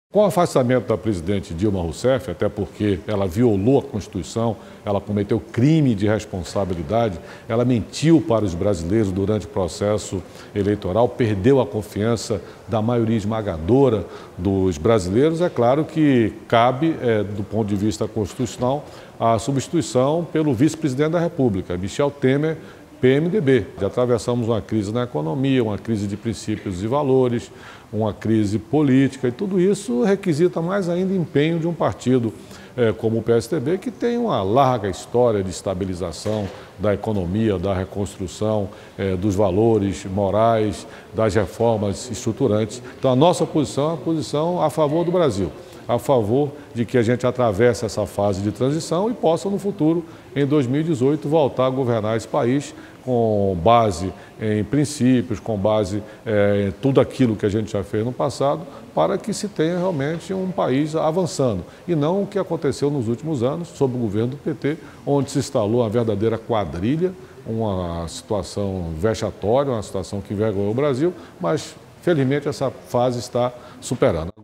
Com o afastamento da presidente Dilma Rousseff, até porque ela violou a Constituição, ela cometeu crime de responsabilidade, ela mentiu para os brasileiros durante o processo eleitoral, perdeu a confiança da maioria esmagadora dos brasileiros, é claro que cabe, do ponto de vista constitucional, a substituição pelo vice-presidente da República, Michel Temer, PMDB. Já atravessamos uma crise na economia, uma crise de princípios e valores, uma crise política, e tudo isso requisita mais ainda empenho de um partido como o PSDB, que tem uma larga história de estabilização da economia, da reconstrução, dos valores morais, das reformas estruturantes. Então, a nossa posição é uma posição a favor do Brasil, a favor de que a gente atravesse essa fase de transição e possa, no futuro, em 2018, voltar a governar esse país com base em princípios, com base em tudo aquilo que a gente já fez no passado, para que se tenha realmente um país avançando. E não o que aconteceu nos últimos anos, sob o governo do PT, onde se instalou uma verdadeira quadrilha, uma situação vexatória, uma situação que envergonhou o Brasil, mas, felizmente, essa fase está superando.